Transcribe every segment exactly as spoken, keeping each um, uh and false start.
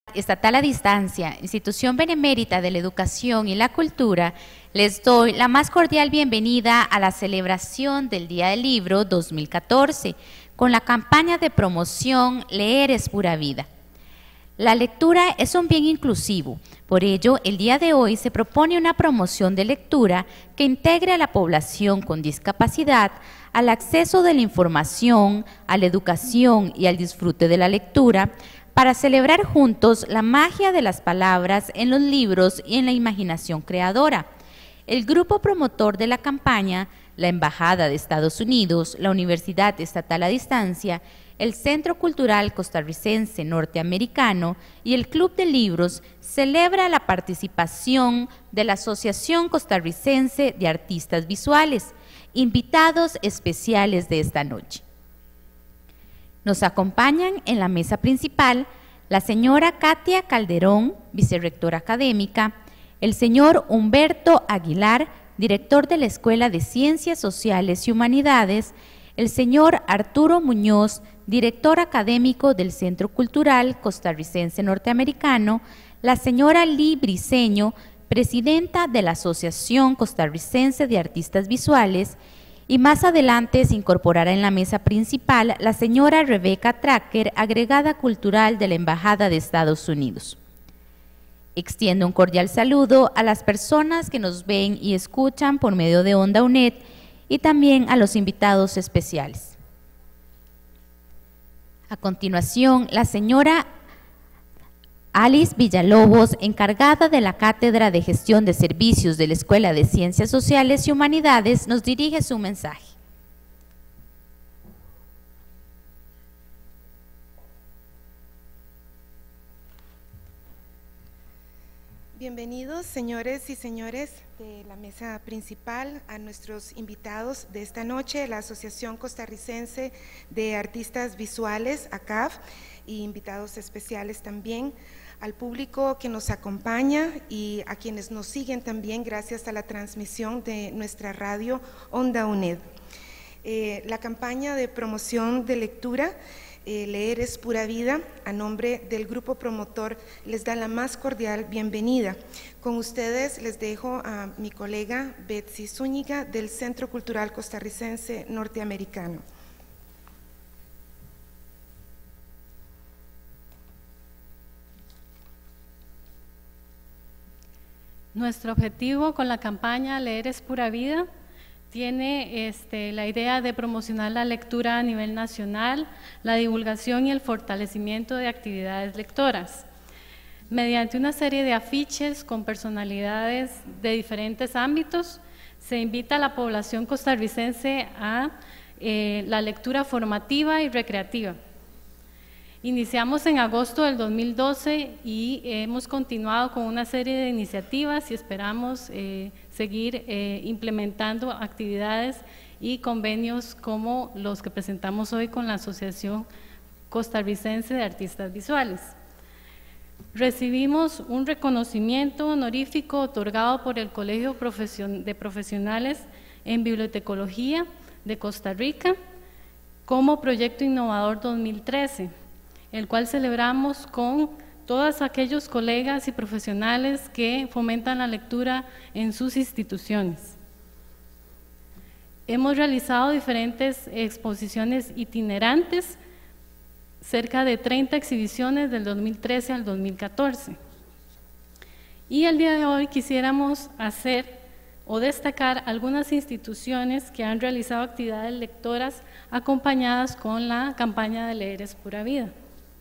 Estatal a Distancia, institución benemérita de la educación y la cultura, les doy la más cordial bienvenida a la celebración del Día del Libro dos mil catorce, con la campaña de promoción Leer es pura vida. La lectura es un bien inclusivo, por ello el día de hoy se propone una promoción de lectura que integre a la población con discapacidad al acceso de la información, a la educación y al disfrute de la lectura, para celebrar juntos la magia de las palabras en los libros y en la imaginación creadora. El grupo promotor de la campaña, la Embajada de Estados Unidos, la Universidad Estatal a Distancia, el Centro Cultural Costarricense Norteamericano y el Club de Libros celebra la participación de la Asociación Costarricense de Artistas Visuales, invitados especiales de esta noche. Nos acompañan en la mesa principal la señora Katia Calderón, vicerrectora académica, el señor Humberto Aguilar, director de la Escuela de Ciencias Sociales y Humanidades, el señor Arturo Muñoz, director académico del Centro Cultural Costarricense Norteamericano, la señora Lee Briceño, presidenta de la Asociación Costarricense de Artistas Visuales, y más adelante se incorporará en la mesa principal la señora Rebeca Tracker, agregada cultural de la Embajada de Estados Unidos. Extiendo un cordial saludo a las personas que nos ven y escuchan por medio de Onda U N E D y también a los invitados especiales. A continuación, la señora Alice Villalobos, encargada de la Cátedra de Gestión de Servicios de la Escuela de Ciencias Sociales y Humanidades, nos dirige su mensaje. Bienvenidos, señores y señores de la mesa principal, a nuestros invitados de esta noche, la Asociación Costarricense de Artistas Visuales, A C A V, y invitados especiales también, al público que nos acompaña y a quienes nos siguen también gracias a la transmisión de nuestra radio Onda U N E D. Eh, la campaña de promoción de lectura eh, Leer es pura vida, a nombre del grupo promotor, les da la más cordial bienvenida. Con ustedes les dejo a mi colega Betsy Zúñiga del Centro Cultural Costarricense Norteamericano. Nuestro objetivo con la campaña Leer es pura vida tiene este, la idea de promocionar la lectura a nivel nacional, la divulgación y el fortalecimiento de actividades lectoras. Mediante una serie de afiches con personalidades de diferentes ámbitos, se invita a la población costarricense a eh, la lectura formativa y recreativa. Iniciamos en agosto del dos mil doce y hemos continuado con una serie de iniciativas y esperamos eh, seguir eh, implementando actividades y convenios como los que presentamos hoy con la Asociación Costarricense de Artistas Visuales. Recibimos un reconocimiento honorífico otorgado por el Colegio de Profesionales en Bibliotecología de Costa Rica como Proyecto Innovador dos mil trece. El cual celebramos con todos aquellos colegas y profesionales que fomentan la lectura en sus instituciones. Hemos realizado diferentes exposiciones itinerantes, cerca de treinta exhibiciones del dos mil trece al dos mil catorce. Y el día de hoy quisiéramos hacer o destacar algunas instituciones que han realizado actividades lectoras acompañadas con la campaña de Leer es pura vida.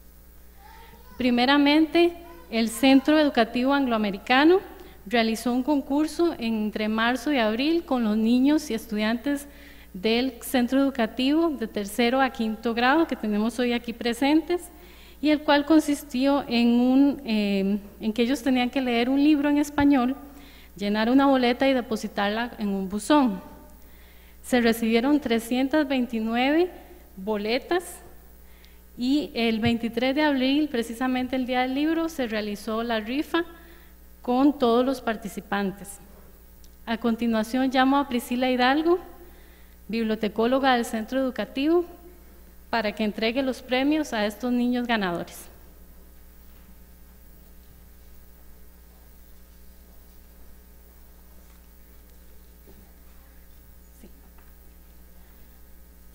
Primeramente, el Centro Educativo Angloamericano realizó un concurso entre marzo y abril con los niños y estudiantes del centro educativo de tercero a quinto grado que tenemos hoy aquí presentes, y el cual consistió en, un, eh, en que ellos tenían que leer un libro en español, llenar una boleta y depositarla en un buzón. Se recibieron trescientas veintinueve boletas. Y el veintitrés de abril, precisamente el día del libro, se realizó la rifa con todos los participantes. A continuación llamo a Priscila Hidalgo, bibliotecóloga del centro educativo, para que entregue los premios a estos niños ganadores.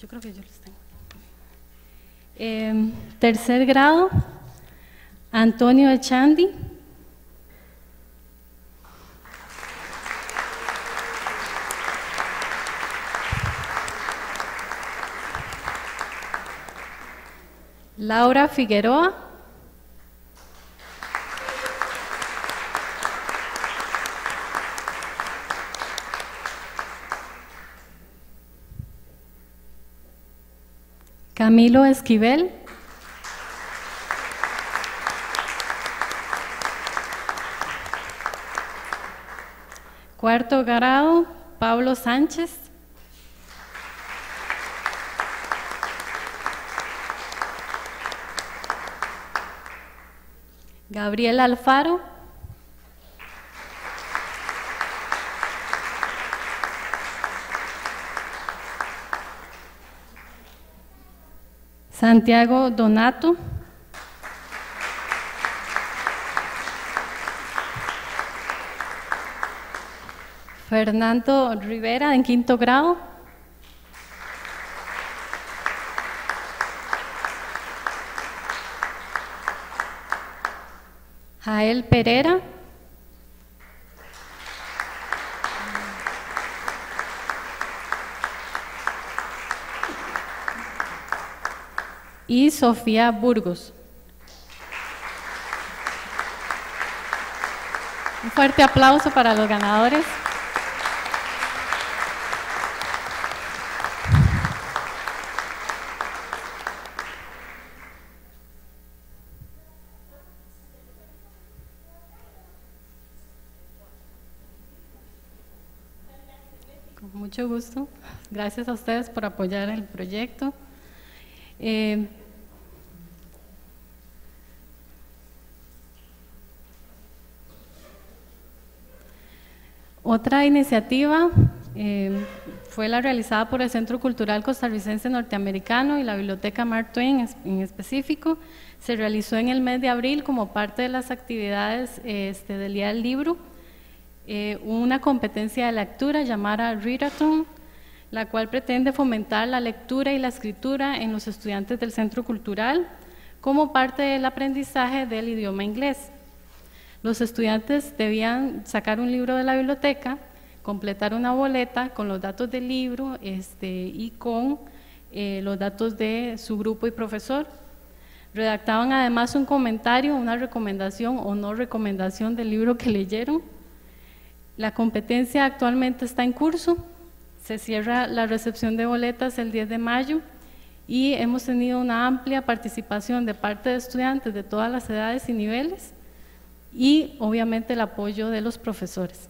yo creo que yo los tengo. Eh, tercer grado, Antonio Echandi. Laura Figueroa. Camilo Esquivel. Cuarto grado, Pablo Sánchez. Gabriel Alfaro. Santiago Donato. Fernando Rivera, en quinto grado. Jael Pereira. Y Sofía Burgos. Un fuerte aplauso para los ganadores. Con mucho gusto. Gracias a ustedes por apoyar el proyecto. Eh, otra iniciativa eh, fue la realizada por el Centro Cultural Costarricense Norteamericano y la Biblioteca Mark Twain en específico. Se realizó en el mes de abril como parte de las actividades este, del Día del Libro, eh, una competencia de lectura llamada Readathon, la cual pretende fomentar la lectura y la escritura en los estudiantes del Centro Cultural como parte del aprendizaje del idioma inglés. Los estudiantes debían sacar un libro de la biblioteca, completar una boleta con los datos del libro este, y con eh, los datos de su grupo y profesor. Redactaban además un comentario, una recomendación o no recomendación del libro que leyeron. La competencia actualmente está en curso. Se cierra la recepción de boletas el diez de mayo y hemos tenido una amplia participación de parte de estudiantes de todas las edades y niveles y obviamente el apoyo de los profesores.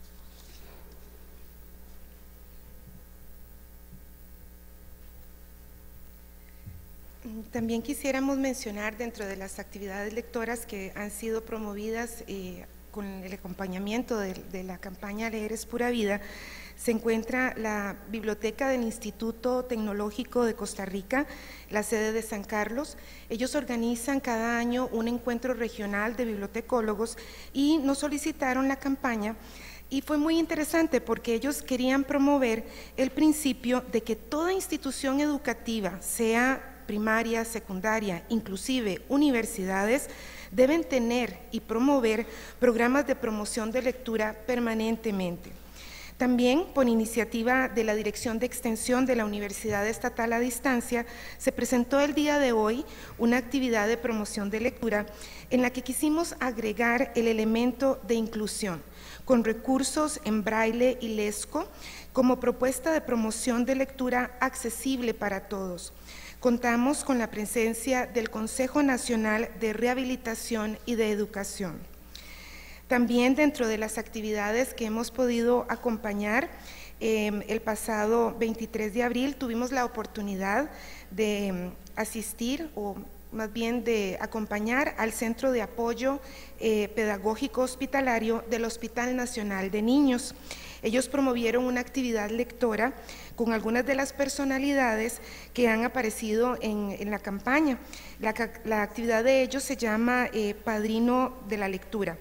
También quisiéramos mencionar dentro de las actividades lectoras que han sido promovidas eh, con el acompañamiento de, de la campaña Leer es Pura Vida, se encuentra la Biblioteca del Instituto Tecnológico de Costa Rica, la sede de San Carlos. Ellos organizan cada año un encuentro regional de bibliotecólogos y nos solicitaron la campaña y fue muy interesante porque ellos querían promover el principio de que toda institución educativa, sea primaria, secundaria, inclusive universidades, deben tener y promover programas de promoción de lectura permanentemente. También, por iniciativa de la Dirección de Extensión de la Universidad Estatal a Distancia, se presentó el día de hoy una actividad de promoción de lectura en la que quisimos agregar el elemento de inclusión, con recursos en braille y lesco, como propuesta de promoción de lectura accesible para todos. Contamos con la presencia del Consejo Nacional de Rehabilitación y de Educación. También dentro de las actividades que hemos podido acompañar, eh, el pasado veintitrés de abril tuvimos la oportunidad de eh, asistir o más bien de acompañar al Centro de Apoyo eh, Pedagógico Hospitalario del Hospital Nacional de Niños. Ellos promovieron una actividad lectora con algunas de las personalidades que han aparecido en, en la campaña. La, la actividad de ellos se llama eh, Padrino de la Lectura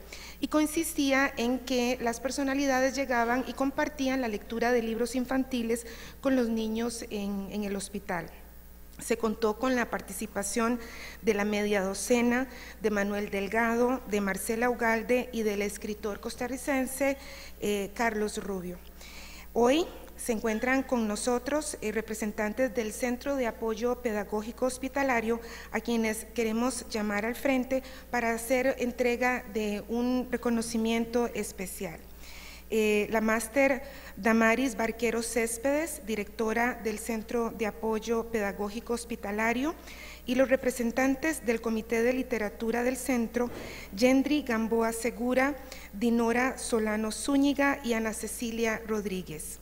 y consistía en que las personalidades llegaban y compartían la lectura de libros infantiles con los niños en, en el hospital. Se contó con la participación de la media docena, de Manuel Delgado, de Marcela Ugalde y del escritor costarricense eh, Carlos Rubio. Hoy se encuentran con nosotros eh, representantes del Centro de Apoyo Pedagógico Hospitalario, a quienes queremos llamar al frente para hacer entrega de un reconocimiento especial. Eh, la máster Damaris Barquero Céspedes, directora del Centro de Apoyo Pedagógico Hospitalario, y los representantes del Comité de Literatura del Centro, Yendri Gamboa Segura, Dinora Solano Zúñiga y Ana Cecilia Rodríguez.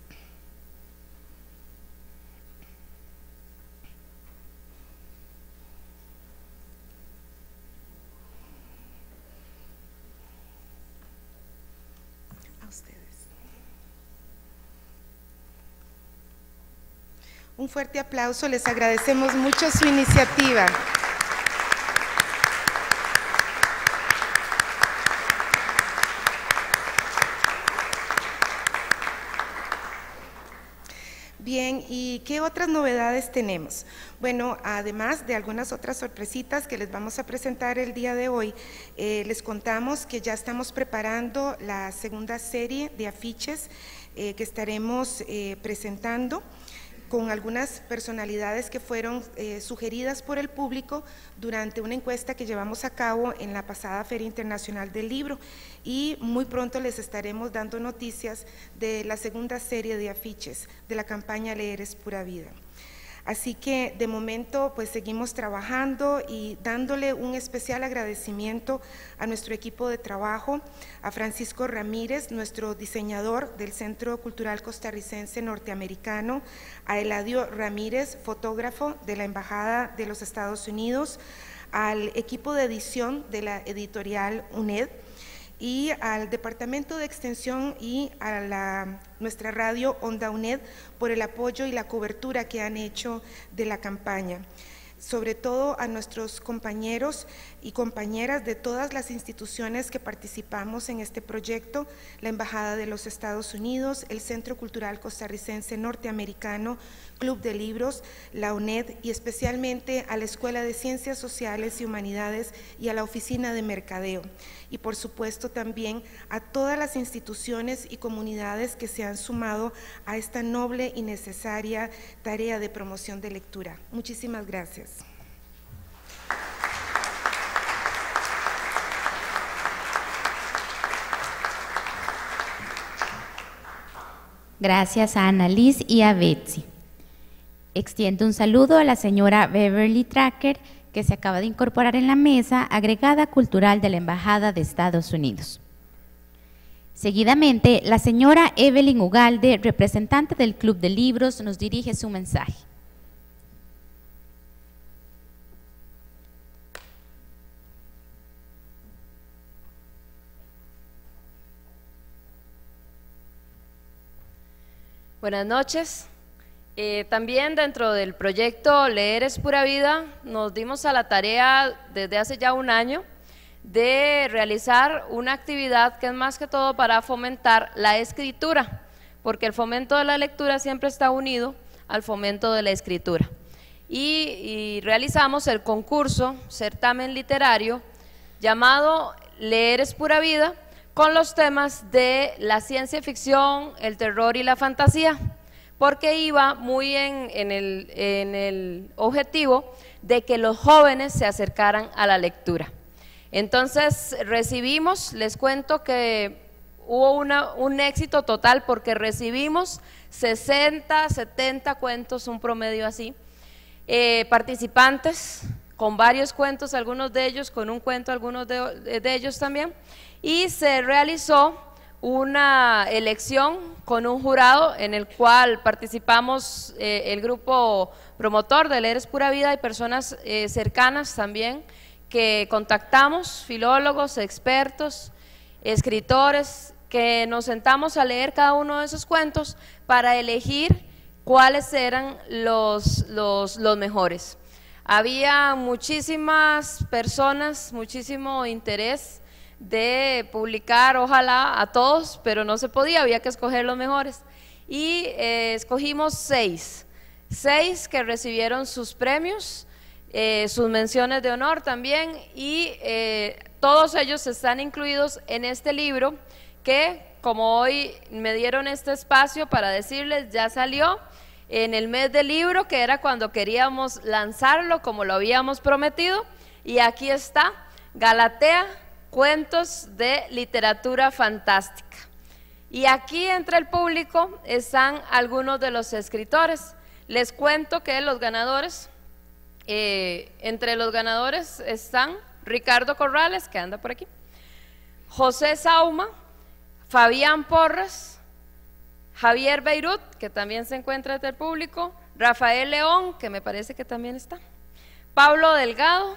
Un fuerte aplauso, les agradecemos mucho su iniciativa. Bien, ¿y qué otras novedades tenemos? Bueno, además de algunas otras sorpresitas que les vamos a presentar el día de hoy, eh, les contamos que ya estamos preparando la segunda serie de afiches eh, que estaremos eh, presentando con algunas personalidades que fueron eh, sugeridas por el público durante una encuesta que llevamos a cabo en la pasada Feria Internacional del Libro, y muy pronto les estaremos dando noticias de la segunda serie de afiches de la campaña Leer es Pura Vida. Así que de momento pues seguimos trabajando y dándole un especial agradecimiento a nuestro equipo de trabajo, a Francisco Ramírez, nuestro diseñador del Centro Cultural Costarricense Norteamericano, a Eladio Ramírez, fotógrafo de la Embajada de los Estados Unidos, al equipo de edición de la editorial UNED, y al Departamento de Extensión y a la, nuestra radio Onda UNED por el apoyo y la cobertura que han hecho de la campaña. Sobre todo a nuestros compañeros y compañeras de todas las instituciones que participamos en este proyecto, la Embajada de los Estados Unidos, el Centro Cultural Costarricense Norteamericano, Club de Libros, la UNED, y especialmente a la Escuela de Ciencias Sociales y Humanidades y a la Oficina de Mercadeo. Y por supuesto también a todas las instituciones y comunidades que se han sumado a esta noble y necesaria tarea de promoción de lectura. Muchísimas gracias. Gracias a Annalise y a Betsy. Extiendo un saludo a la señora Beverly Tracker, que se acaba de incorporar en la mesa, agregada cultural de la Embajada de Estados Unidos. Seguidamente, la señora Evelyn Ugalde, representante del Club de Libros, nos dirige su mensaje. Buenas noches. Eh, también dentro del proyecto Leer es Pura Vida nos dimos a la tarea desde hace ya un año de realizar una actividad que es más que todo para fomentar la escritura, porque el fomento de la lectura siempre está unido al fomento de la escritura. Y, y realizamos el concurso, certamen literario, llamado Leer es Pura Vida, con los temas de la ciencia ficción, el terror y la fantasía, porque iba muy en, en, el, en el objetivo de que los jóvenes se acercaran a la lectura. Entonces recibimos, les cuento que hubo una, un éxito total, porque recibimos sesenta, setenta cuentos, un promedio así, eh, participantes con varios cuentos, algunos de ellos con un cuento, algunos de, de ellos también, y se realizó una elección con un jurado en el cual participamos eh, el grupo promotor de Leer es Pura Vida y personas eh, cercanas también que contactamos, filólogos, expertos, escritores, que nos sentamos a leer cada uno de esos cuentos para elegir cuáles eran los, los, los mejores. Había muchísimas personas, muchísimo interés de publicar, ojalá a todos, pero no se podía, había que escoger los mejores. Y eh, escogimos seis, seis que recibieron sus premios, eh, sus menciones de honor también, y eh, todos ellos están incluidos en este libro que, como hoy me dieron este espacio para decirles, ya salió en el mes del libro, que era cuando queríamos lanzarlo como lo habíamos prometido, y aquí está, Galatea, cuentos de literatura fantástica. Y aquí entre el público están algunos de los escritores. Les cuento que los ganadores, eh, entre los ganadores están Ricardo Corrales, que anda por aquí, José Sauma, Fabián Porras, Javier Beirut, que también se encuentra entre el público, Rafael León, que me parece que también está, Pablo Delgado,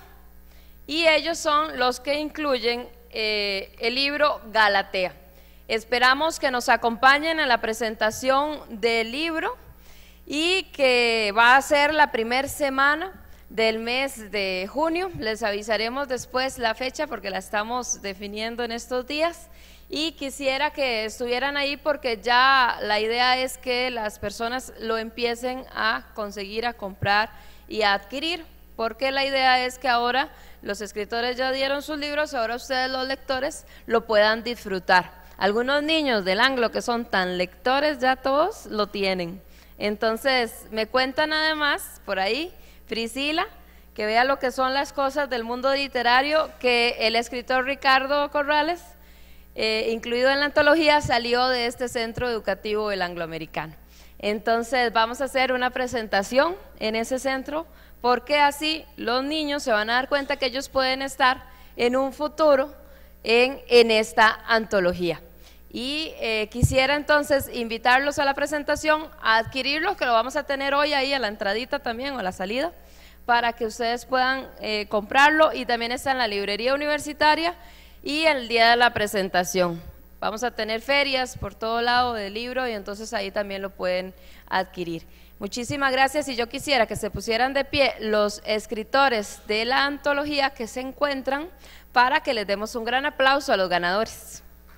y ellos son los que incluyen eh, el libro Galatea. Esperamos que nos acompañen en la presentación del libro y que va a ser la primera semana del mes de junio. Les avisaremos después la fecha porque la estamos definiendo en estos días, y quisiera que estuvieran ahí porque ya la idea es que las personas lo empiecen a conseguir, a comprar y a adquirir, porque la idea es que ahora los escritores ya dieron sus libros, ahora ustedes los lectores lo puedan disfrutar. Algunos niños del Anglo que son tan lectores ya todos lo tienen. Entonces me cuentan además por ahí Priscila, que vea lo que son las cosas del mundo literario, que el escritor Ricardo Corrales, eh, incluido en la antología, salió de este centro educativo del Angloamericano. Entonces vamos a hacer una presentación en ese centro, porque así los niños se van a dar cuenta que ellos pueden estar en un futuro en, en esta antología. Y eh, quisiera entonces invitarlos a la presentación, a adquirirlos, que lo vamos a tener hoy ahí a la entradita también o a la salida, para que ustedes puedan eh, comprarlo, y también está en la librería universitaria y el día de la presentación. Vamos a tener ferias por todo lado del libro y entonces ahí también lo pueden adquirir. Muchísimas gracias, y yo quisiera que se pusieran de pie los escritores de la antología que se encuentran para que les demos un gran aplauso a los ganadores.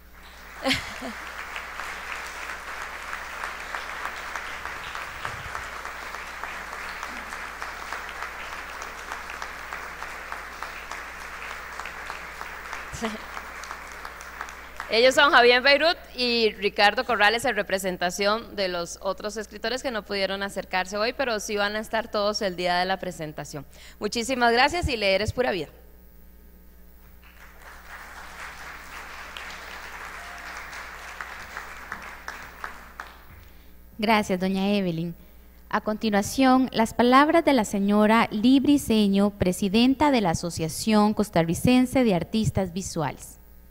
Ellos son Javier Beirut y Ricardo Corrales, en representación de los otros escritores que no pudieron acercarse hoy, pero sí van a estar todos el día de la presentación. Muchísimas gracias, y leer es pura vida. Gracias, doña Evelyn. A continuación, las palabras de la señora Ly Briceño, presidenta de la Asociación Costarricense de Artistas Visuales.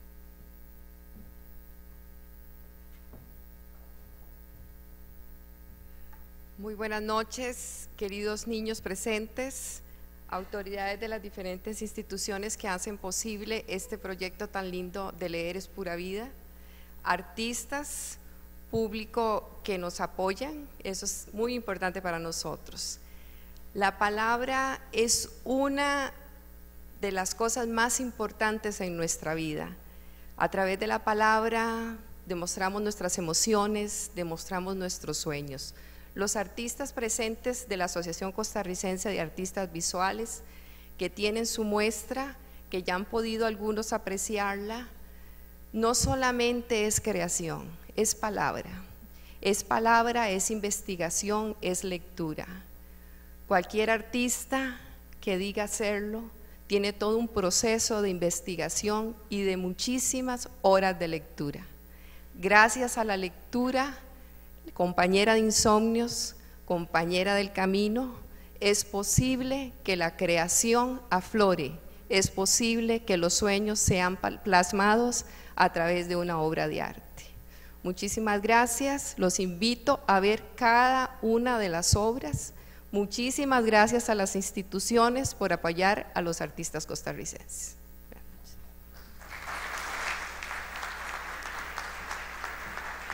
Muy buenas noches, queridos niños presentes, autoridades de las diferentes instituciones que hacen posible este proyecto tan lindo de Leer es Pura Vida, artistas, público que nos apoyan, eso es muy importante para nosotros. La palabra es una de las cosas más importantes en nuestra vida. A través de la palabra demostramos nuestras emociones, demostramos nuestros sueños. Los artistas presentes de la Asociación Costarricense de Artistas Visuales, que tienen su muestra, que ya han podido algunos apreciarla, no solamente es creación, es palabra, es palabra, es investigación, es lectura. Cualquier artista que diga hacerlo tiene todo un proceso de investigación y de muchísimas horas de lectura. Gracias a la lectura, compañera de insomnios, compañera del camino, es posible que la creación aflore, es posible que los sueños sean plasmados a través de una obra de arte. Muchísimas gracias, los invito a ver cada una de las obras. Muchísimas gracias a las instituciones por apoyar a los artistas costarricenses.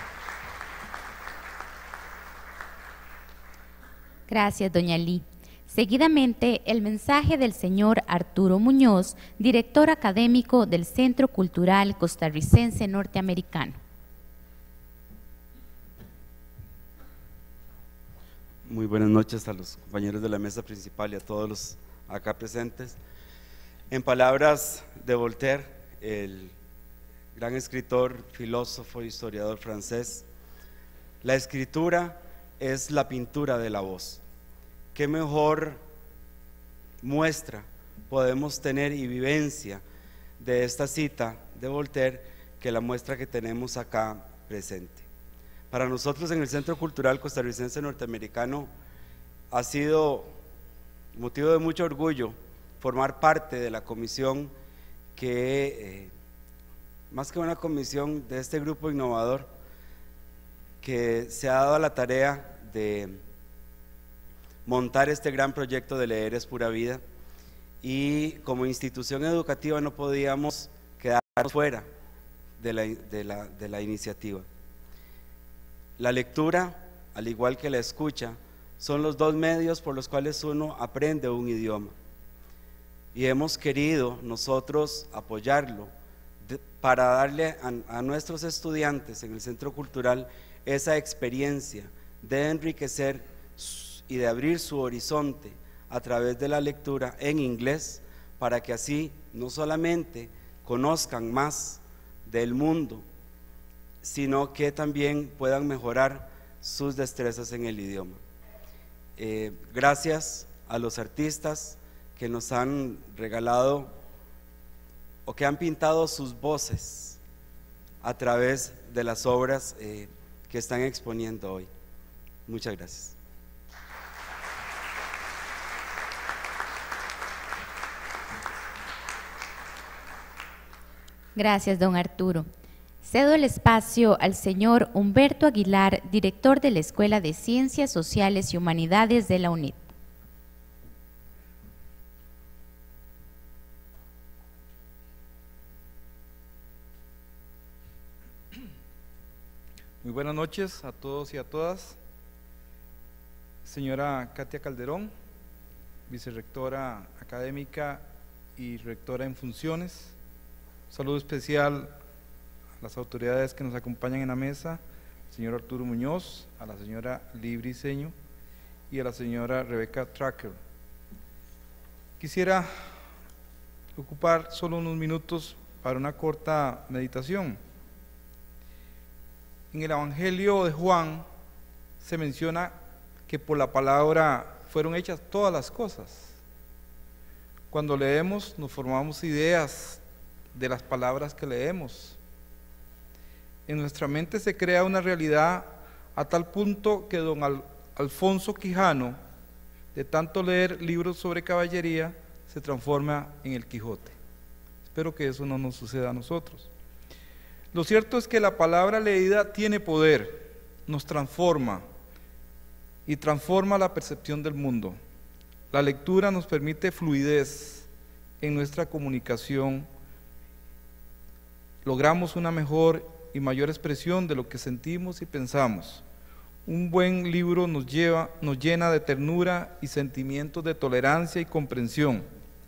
Gracias, doña Ly. Seguidamente, el mensaje del señor Arturo Muñoz, director académico del Centro Cultural Costarricense Norteamericano. Muy buenas noches a los compañeros de la mesa principal y a todos los acá presentes. En palabras de Voltaire, el gran escritor, filósofo e historiador francés, la escritura es la pintura de la voz. ¿Qué mejor muestra podemos tener y vivencia de esta cita de Voltaire que la muestra que tenemos acá presente? Para nosotros en el Centro Cultural Costarricense Norteamericano ha sido motivo de mucho orgullo formar parte de la comisión que, eh, más que una comisión, de este grupo innovador que se ha dado a la tarea de montar este gran proyecto de Leer es Pura Vida, y como institución educativa no podíamos quedarnos fuera de la, de la, de la iniciativa. La lectura, al igual que la escucha, son los dos medios por los cuales uno aprende un idioma, y hemos querido nosotros apoyarlo de, para darle a, a nuestros estudiantes en el Centro Cultural esa experiencia de enriquecer y de abrir su horizonte a través de la lectura en inglés, para que así no solamente conozcan más del mundo, sino que también puedan mejorar sus destrezas en el idioma. Eh, gracias a los artistas que nos han regalado o que han pintado sus voces a través de las obras eh, que están exponiendo hoy. Muchas gracias. Gracias, don Arturo. Cedo el espacio al señor Humberto Aguilar, director de la Escuela de Ciencias Sociales y Humanidades de la UNED. Muy buenas noches a todos y a todas. Señora Katia Calderón, vicerrectora académica y rectora en funciones. Un saludo especial a las autoridades que nos acompañan en la mesa, al señor Arturo Muñoz, a la señora Lee Briceño y a la señora Rebeca Tracker. Quisiera ocupar solo unos minutos para una corta meditación. En el Evangelio de Juan se menciona que por la palabra fueron hechas todas las cosas. Cuando leemos nos formamos ideas de las palabras que leemos. En nuestra mente se crea una realidad a tal punto que don Al- Alfonso Quijano, de tanto leer libros sobre caballería, se transforma en el Quijote. Espero que eso no nos suceda a nosotros. Lo cierto es que la palabra leída tiene poder, nos transforma y transforma la percepción del mundo. La lectura nos permite fluidez en nuestra comunicación. Logramos una mejor y mayor expresión de lo que sentimos y pensamos. Un buen libro nos lleva, nos llena de ternura y sentimientos de tolerancia y comprensión.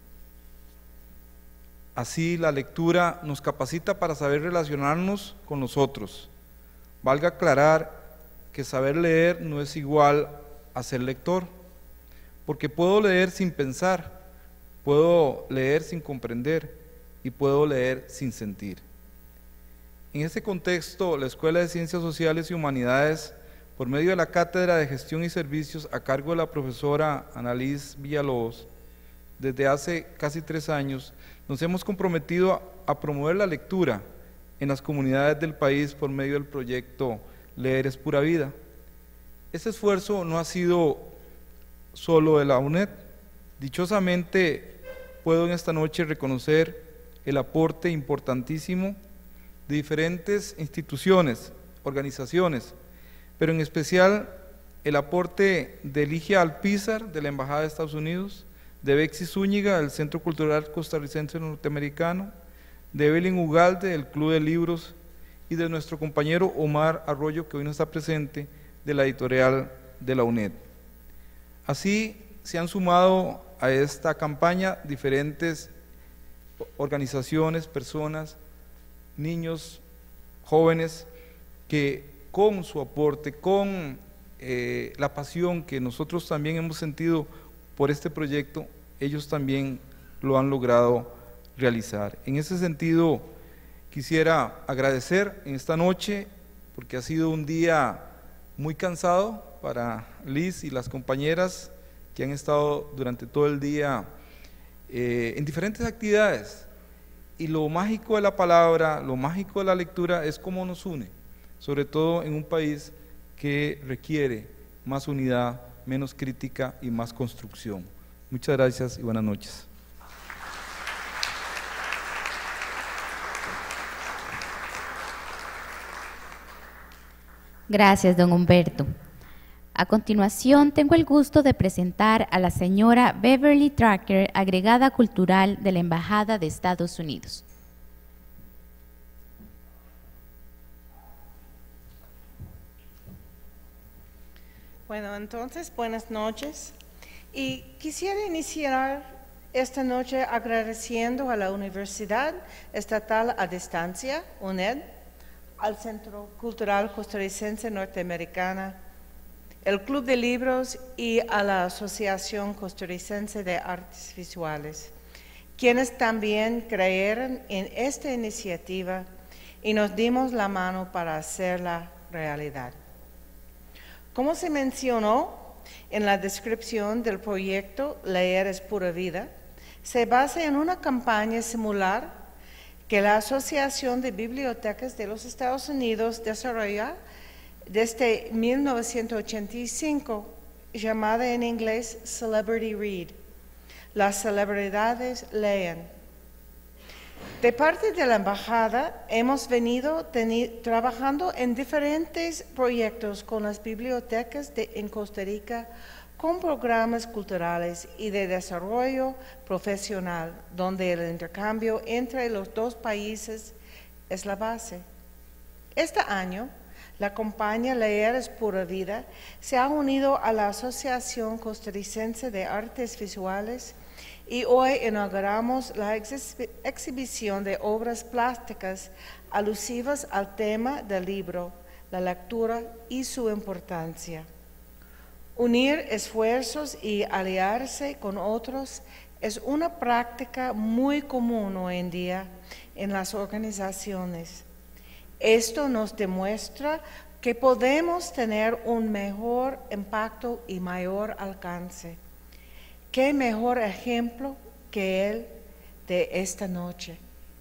Así, la lectura nos capacita para saber relacionarnos con los otros. Valga aclarar que saber leer no es igual a ser lector, porque puedo leer sin pensar, puedo leer sin comprender y puedo leer sin sentir. En este contexto, la Escuela de Ciencias Sociales y Humanidades, por medio de la Cátedra de Gestión y Servicios a cargo de la profesora Annalise Villalobos, desde hace casi tres años, nos hemos comprometido a, a promover la lectura en las comunidades del país por medio del proyecto Leer es Pura Vida. Este esfuerzo no ha sido solo de la UNED. Dichosamente puedo en esta noche reconocer el aporte importantísimo de diferentes instituciones, organizaciones, pero en especial el aporte de Ligia Alpizar de la Embajada de Estados Unidos, de Bexy Zúñiga del Centro Cultural Costarricense Norteamericano, de Evelyn Ugalde del Club de Libros y de nuestro compañero Omar Arroyo, que hoy no está presente, de la editorial de la UNED. Así, se han sumado a esta campaña diferentes organizaciones, personas, niños, jóvenes, que con su aporte, con eh, la pasión que nosotros también hemos sentido por este proyecto, ellos también lo han logrado realizar. En ese sentido, quisiera agradecer en esta noche, porque ha sido un día muy cansado para Liz y las compañeras que han estado durante todo el día eh, en diferentes actividades. Y lo mágico de la palabra, lo mágico de la lectura es cómo nos une, sobre todo en un país que requiere más unidad, menos crítica y más construcción. Muchas gracias y buenas noches. Gracias, don Humberto. A continuación, tengo el gusto de presentar a la señora Beverly Tracker, agregada cultural de la Embajada de Estados Unidos. Bueno, entonces, buenas noches. Y quisiera iniciar esta noche agradeciendo a la Universidad Estatal a Distancia, U N E D, al Centro Cultural Costarricense Norteamericana, el Club de Libros y a la Asociación Costarricense de Artes Visuales, quienes también creyeron en esta iniciativa y nos dimos la mano para hacerla realidad. Como se mencionó en la descripción del proyecto Leer es Pura Vida, se basa en una campaña similar que la Asociación de Bibliotecas de los Estados Unidos desarrolla desde mil novecientos ochenta y cinco, llamada en inglés Celebrity Read. Las celebridades leen. De parte de la Embajada, hemos venido trabajando en diferentes proyectos con las bibliotecas de, en Costa Rica, con programas culturales y de desarrollo profesional, donde el intercambio entre los dos países es la base. Este año, la campaña Leer es Pura Vida se ha unido a la Asociación Costarricense de Artes Visuales y hoy inauguramos la exhibición de obras plásticas alusivas al tema del libro, la lectura y su importancia. Unir esfuerzos y aliarse con otros es una práctica muy común hoy en día en las organizaciones. Esto nos demuestra que podemos tener un mejor impacto y mayor alcance. ¿Qué mejor ejemplo que el de esta noche?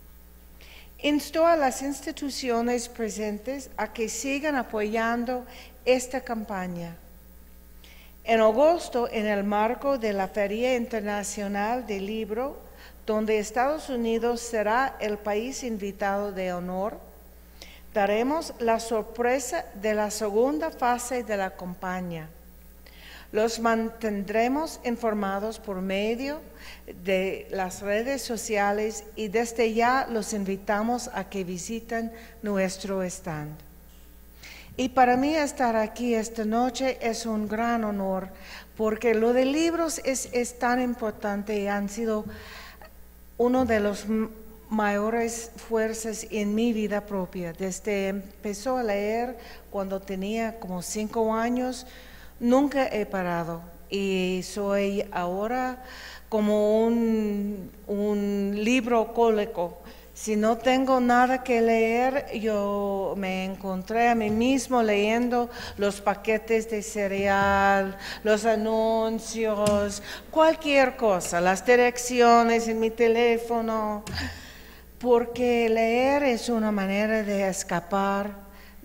Insto a las instituciones presentes a que sigan apoyando esta campaña. En agosto, en el marco de la Feria Internacional del Libro, donde Estados Unidos será el país invitado de honor, daremos la sorpresa de la segunda fase de la campaña. Los mantendremos informados por medio de las redes sociales y desde ya los invitamos a que visiten nuestro stand. Y para mí estar aquí esta noche es un gran honor, porque lo de libros es, es tan importante y han sido uno de los mayores fuerzas en mi vida propia. Desde empezó a leer cuando tenía como cinco años, nunca he parado y soy ahora como un, un libro cólico. Si no tengo nada que leer, yo me encontré a mí mismo leyendo los paquetes de cereal, los anuncios, cualquier cosa, las direcciones en mi teléfono, porque leer es una manera de escapar,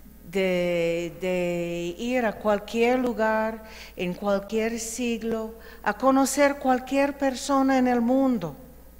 de, de ir a cualquier lugar, en cualquier siglo, a conocer cualquier persona en el mundo.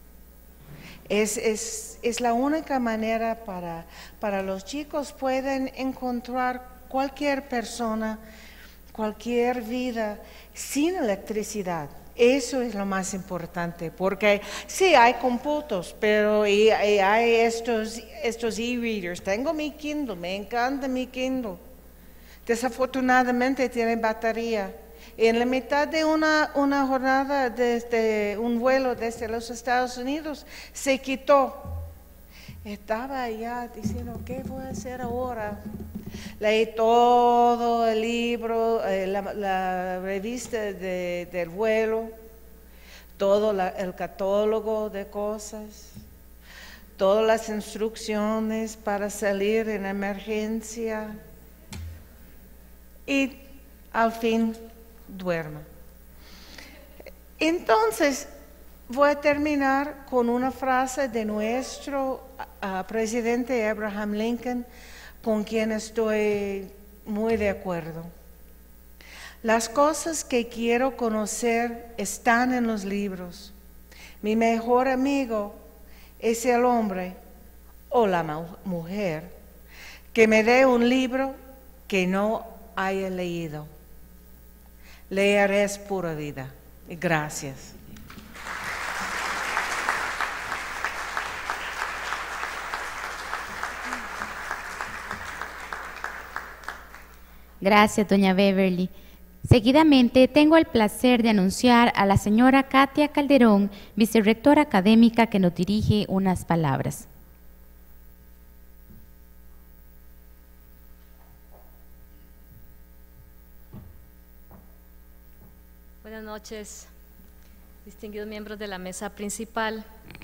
Es, es, es la única manera para, para los chicos pueden encontrar cualquier persona, cualquier vida sin electricidad. Eso es lo más importante, porque sí, hay cómputos, pero y, y hay estos estos e-readers. Tengo mi Kindle, me encanta mi Kindle. Desafortunadamente tiene batería En la mitad de una, una jornada desde un vuelo desde los Estados Unidos, se quitó. Estaba allá diciendo, ¿qué voy a hacer ahora? Leí todo el libro, eh, la, la revista de, del vuelo, todo la, el catálogo de cosas, todas las instrucciones para salir en emergencia y al fin duerma. Entonces, voy a terminar con una frase de nuestro uh, presidente Abraham Lincoln, con quien estoy muy de acuerdo. Las cosas que quiero conocer están en los libros. Mi mejor amigo es el hombre o la mujer que me dé un libro que no haya leído. Leer es pura vida. Gracias. Gracias, doña Beverly. Seguidamente tengo el placer de anunciar a la señora Katia Calderón, vicerrectora académica, que nos dirige unas palabras. Buenas noches, distinguidos miembros de la mesa principal,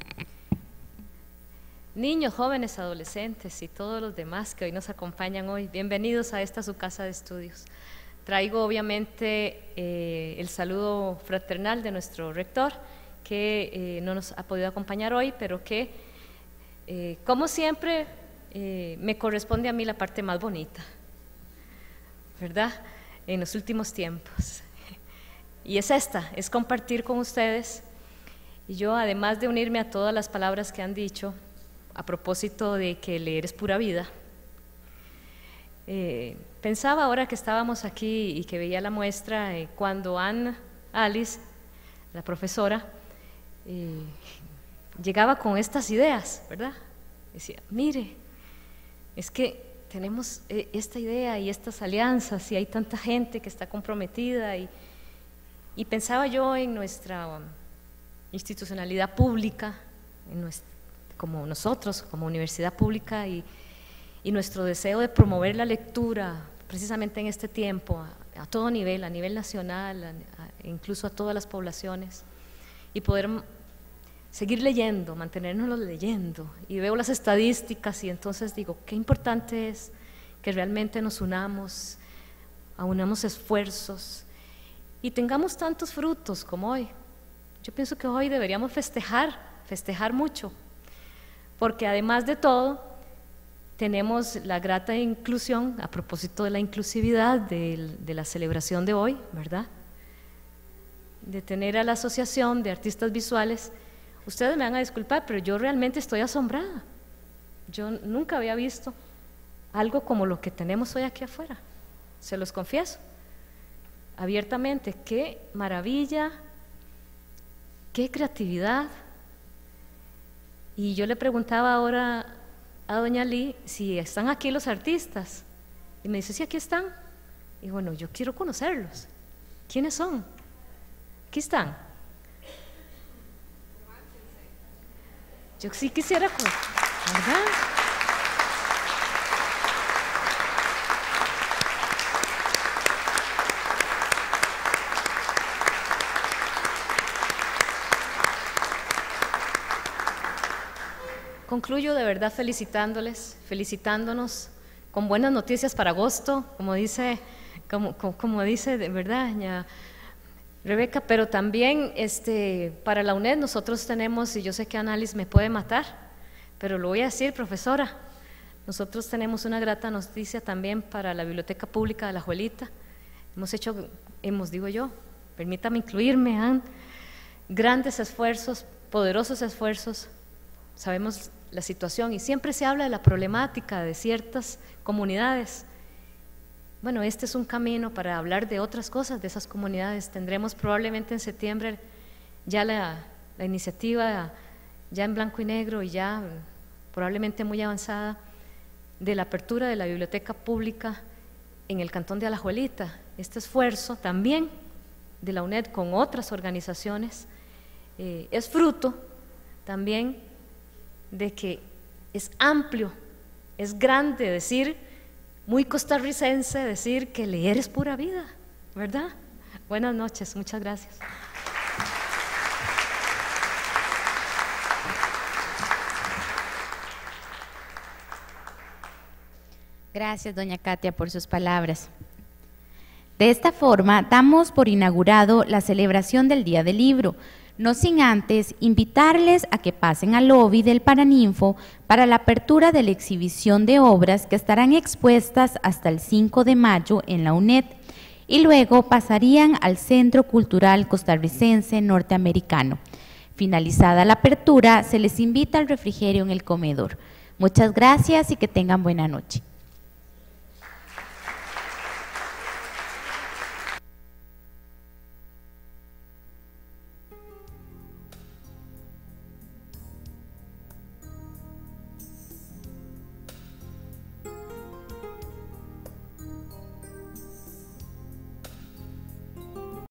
niños, jóvenes, adolescentes y todos los demás que hoy nos acompañan hoy. Bienvenidos a esta su casa de estudios. Traigo obviamente eh, el saludo fraternal de nuestro rector, que eh, no nos ha podido acompañar hoy, pero que, eh, como siempre, eh, me corresponde a mí la parte más bonita, ¿verdad?, en los últimos tiempos. Y es esta, es compartir con ustedes. Y yo, además de unirme a todas las palabras que han dicho a propósito de que leer es pura vida, eh, pensaba ahora que estábamos aquí y que veía la muestra, eh, cuando Ann Alice, la profesora, eh, llegaba con estas ideas, ¿verdad? Decía, mire, es que tenemos eh, esta idea y estas alianzas y hay tanta gente que está comprometida y Y pensaba yo en nuestra institucionalidad pública, en nuestra, como nosotros, como universidad pública, y, y nuestro deseo de promover la lectura, precisamente en este tiempo, a, a todo nivel, a nivel nacional, a, a, incluso a todas las poblaciones, y poder seguir leyendo, mantenernos leyendo. Y veo las estadísticas y entonces digo, qué importante es que realmente nos unamos, aunamos esfuerzos, y tengamos tantos frutos como hoy. Yo pienso que hoy deberíamos festejar, festejar mucho, porque además de todo, tenemos la grata inclusión, a propósito de la inclusividad de, de la celebración de hoy, ¿verdad?, de tener a la Asociación de Artistas Visuales. Ustedes me van a disculpar, pero yo realmente estoy asombrada. Yo nunca había visto algo como lo que tenemos hoy aquí afuera, se los confieso abiertamente. Qué maravilla, qué creatividad. Y yo le preguntaba ahora a doña Lee si están aquí los artistas, y me dice, sí, aquí están. Y bueno, yo quiero conocerlos. ¿Quiénes son? Aquí están. Yo sí quisiera, ¿verdad? Concluyo de verdad felicitándoles, felicitándonos con buenas noticias para agosto, como dice, como, como, como dice de verdad doña Rebeca, pero también este, para la UNED nosotros tenemos, y yo sé que Annalise me puede matar, pero lo voy a decir, profesora, nosotros tenemos una grata noticia también para la Biblioteca Pública de La Juelita. Hemos hecho, hemos, digo yo, permítame incluirme, Ann, grandes esfuerzos, poderosos esfuerzos. Sabemos la situación y siempre se habla de la problemática de ciertas comunidades. Bueno, este es un camino para hablar de otras cosas, de esas comunidades. Tendremos probablemente en septiembre ya la, la iniciativa ya en blanco y negro y ya probablemente muy avanzada de la apertura de la biblioteca pública en el cantón de Alajuelita. Este esfuerzo también de la UNED con otras organizaciones, eh, es fruto también de que es amplio, es grande decir, muy costarricense decir que leer es pura vida, ¿verdad? Buenas noches, muchas gracias. Gracias, doña Katia, por sus palabras. De esta forma, damos por inaugurado la celebración del Día del Libro, no sin antes invitarles a que pasen al lobby del Paraninfo para la apertura de la exhibición de obras que estarán expuestas hasta el cinco de mayo en la UNED y luego pasarían al Centro Cultural Costarricense Norteamericano. Finalizada la apertura, se les invita al refrigerio en el comedor. Muchas gracias y que tengan buena noche.